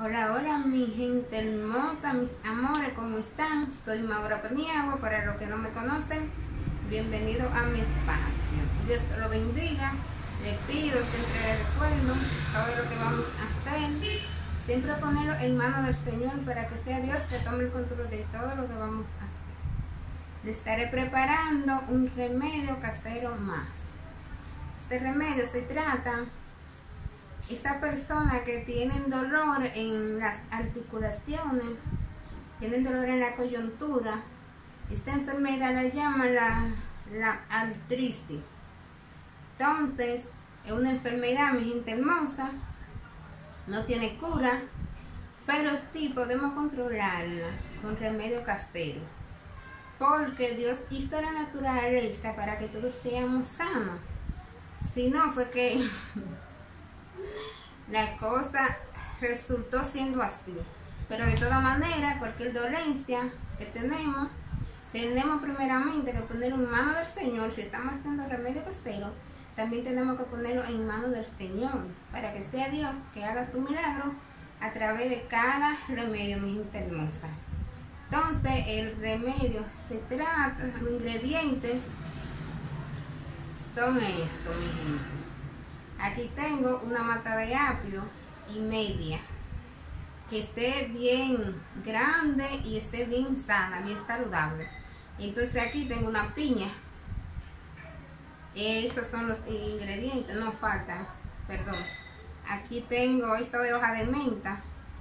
Hola, hola mi gente hermosa, mis amores, ¿cómo están? Soy Maura Paniagua, para los que no me conocen, bienvenido a mi espacio. Dios lo bendiga, le pido siempre le recuerdo todo lo que vamos a hacer, siempre ponerlo en manos del Señor para que sea Dios que tome el control de todo lo que vamos a hacer. Le estaré preparando un remedio casero más. Este remedio se trata esta persona que tienen dolor en las articulaciones, tienen dolor en la coyuntura. Esta enfermedad la llaman la artritis. Entonces es una enfermedad, mi gente hermosa, no tiene cura, pero sí podemos controlarla con remedio casero, porque Dios hizo la naturaleza para que todos seamos sanos. Si no, fue que la cosa resultó siendo así. Pero de todas maneras, cualquier dolencia que tenemos primeramente que ponerlo en manos del Señor. Si estamos haciendo remedio casero, también tenemos que ponerlo en manos del Señor, para que sea Dios que haga su milagro a través de cada remedio, mi gente hermosa. Entonces, el remedio se trata, los ingredientes son estos, mi gente. Aquí tengo una mata de apio y media, que esté bien grande y esté bien sana, bien saludable. Entonces aquí tengo una piña. Esos son los ingredientes, no faltan, perdón. Aquí tengo esta de hoja de menta.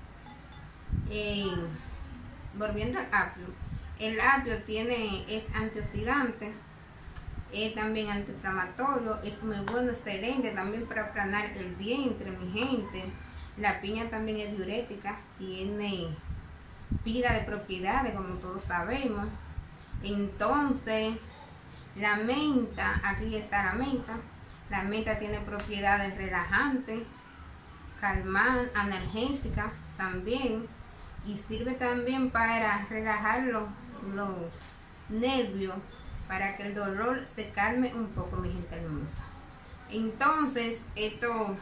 Volviendo al apio, el apio es antioxidante, es también antiinflamatorio, es muy bueno, excelente también para aplanar el vientre, mi gente. La piña también es diurética, tiene pila de propiedades, como todos sabemos. Entonces, la menta, aquí está la menta. La menta tiene propiedades relajantes, calmantes, analgésicas también, y sirve también para relajar los nervios, para que el dolor se calme un poco, mi gente hermosa. Entonces, esto,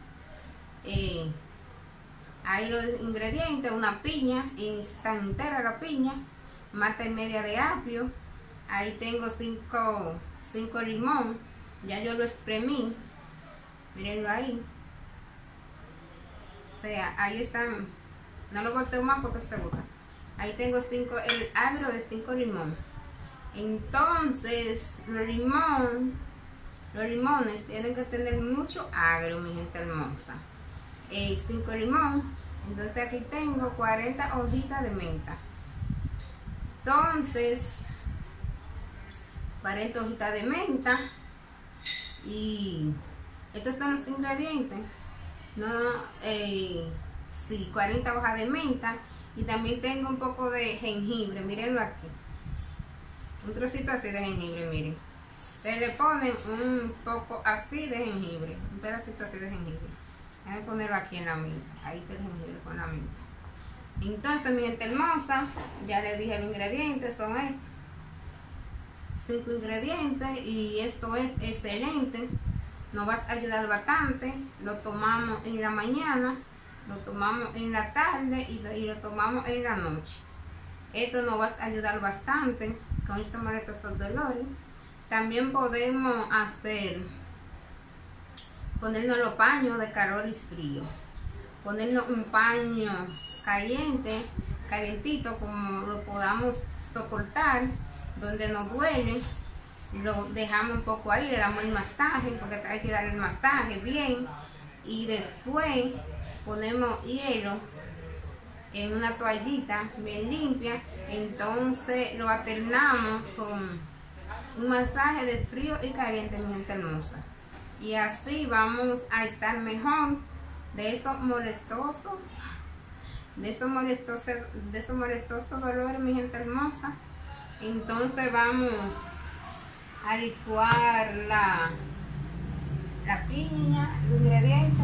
ahí los ingredientes: una piña, está entera la piña, mata y media de apio. Ahí tengo 5 limón, ya yo lo exprimí, mírenlo ahí. O sea, ahí están, no lo volteo más porque se bota. Ahí tengo el agro de 5 limón. Entonces, los limones tienen que tener mucho agrio, mi gente hermosa. 5 limón. Entonces aquí tengo 40 hojitas de menta. Entonces, 40 hojitas de menta. Y estos son los ingredientes. Sí, 40 hojas de menta. Y también tengo un poco de jengibre, mírenlo aquí. Un trocito así de jengibre, miren. Ustedes le ponen un poco así de jengibre, un pedacito así de jengibre. Déjenme ponerlo aquí en la minta. Ahí está el jengibre con la minta. Entonces, mi gente hermosa, ya les dije los ingredientes, son estos 5 ingredientes, y esto es excelente. Nos va a ayudar bastante. Lo tomamos en la mañana, lo tomamos en la tarde y lo tomamos en la noche. Esto nos va a ayudar bastante con estos molestosos dolores. También podemos ponernos los paños de calor y frío. Ponernos un paño caliente, calientito, como lo podamos soportar, donde nos duele. Lo dejamos un poco ahí, le damos el masaje, porque hay que dar el masaje bien. Y después ponemos hielo en una toallita bien limpia. Entonces lo alternamos con un masaje de frío y caliente, mi gente hermosa, y así vamos a estar mejor de esos molestosos dolores, mi gente hermosa. Entonces vamos a licuar la piña, los ingredientes.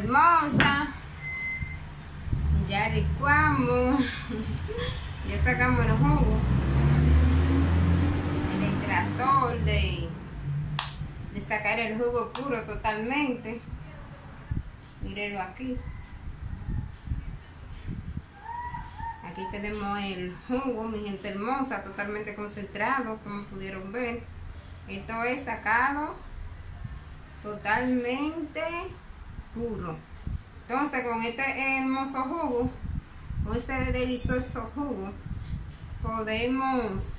hermosa. Ya licuamos. Ya sacamos el jugo. El extractor de sacar el jugo puro totalmente. Mírenlo aquí. Aquí tenemos el jugo, mi gente hermosa, totalmente concentrado, como pudieron ver. Esto es sacado totalmente puro. Entonces, con este hermoso jugo, con este delicioso jugo, podemos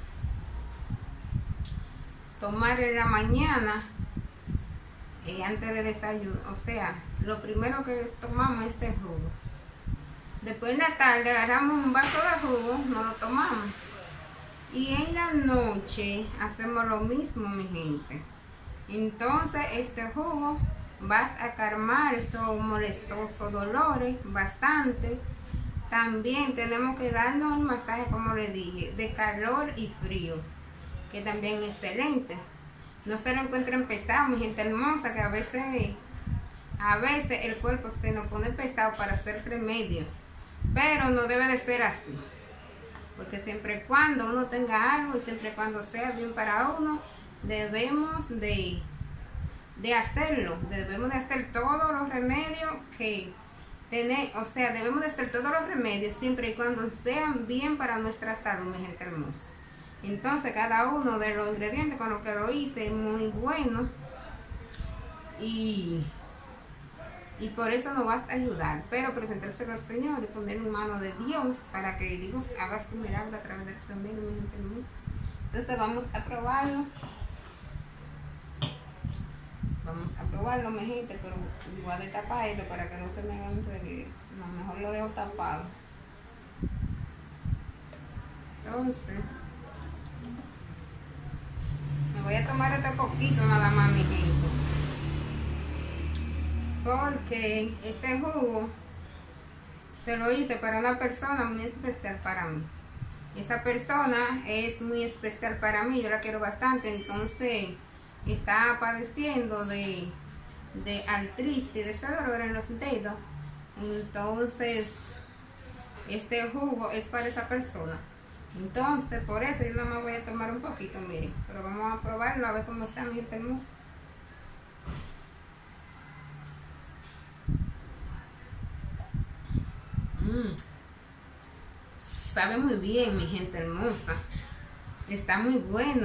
tomar en la mañana antes de desayuno. O sea, lo primero que tomamos es este jugo. Después en la tarde agarramos un vaso de jugo, nos lo tomamos. Y en la noche hacemos lo mismo, mi gente. Entonces este jugo vas a calmar estos molestosos dolores bastante. También tenemos que darnos el masaje, como les dije, de calor y frío, que también es excelente. No se lo encuentren pesado, mi gente hermosa, que a veces el cuerpo se nos pone pesado para hacer remedio. Pero no debe de ser así, porque siempre y cuando uno tenga algo y siempre y cuando sea bien para uno, debemos de hacerlo. Debemos de hacer todos los remedios que tenemos, o sea, debemos de hacer todos los remedios siempre y cuando sean bien para nuestra salud, mi gente hermosa. Entonces cada uno de los ingredientes con los que lo hice es muy bueno y por eso nos vas a ayudar, pero presentárselo al Señor y poner en manos de Dios para que Dios haga su milagro a través de este medio, mi gente hermosa. Entonces vamos a probarlo. Vamos a probarlo, mi gente, pero igual de tapar esto para que no se me haga un reguero. A lo mejor lo dejo tapado. Entonces me voy a tomar este poquito nada más, mi gente, porque este jugo se lo hice para una persona muy especial para mí. Esa persona es muy especial para mí, yo la quiero bastante. Entonces está padeciendo de artritis, de este dolor en los dedos. Entonces este jugo es para esa persona. Entonces por eso yo nada más voy a tomar un poquito, miren. Pero vamos a probarlo a ver cómo está, mi gente hermosa. Sabe muy bien, mi gente hermosa. Está muy bueno.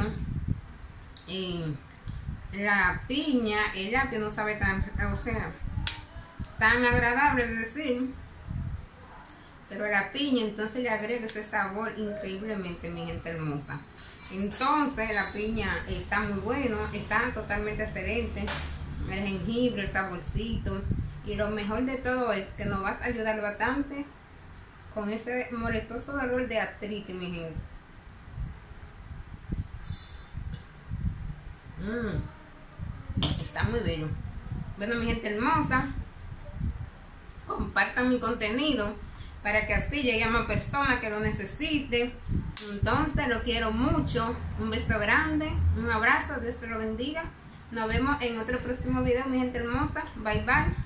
La piña, el apio no sabe tan, o sea, tan agradable de decir, pero la piña entonces le agrega ese sabor increíblemente, mi gente hermosa. Entonces la piña está muy bueno, está totalmente excelente. El jengibre, el saborcito, y lo mejor de todo es que nos va a ayudar bastante con ese molestoso dolor de artritis, mi gente. Está muy bello. Bueno, mi gente hermosa, compartan mi contenido para que así llegue a más personas que lo necesiten. Entonces lo quiero mucho. Un beso grande, un abrazo, Dios te lo bendiga. Nos vemos en otro próximo video, mi gente hermosa. Bye bye.